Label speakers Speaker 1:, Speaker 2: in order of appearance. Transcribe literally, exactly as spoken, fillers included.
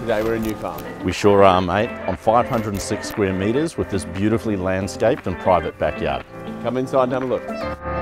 Speaker 1: today. We're in New Farm.
Speaker 2: We sure are, mate, on five hundred and six square metres with this beautifully landscaped and private backyard.
Speaker 1: Come inside and have a look.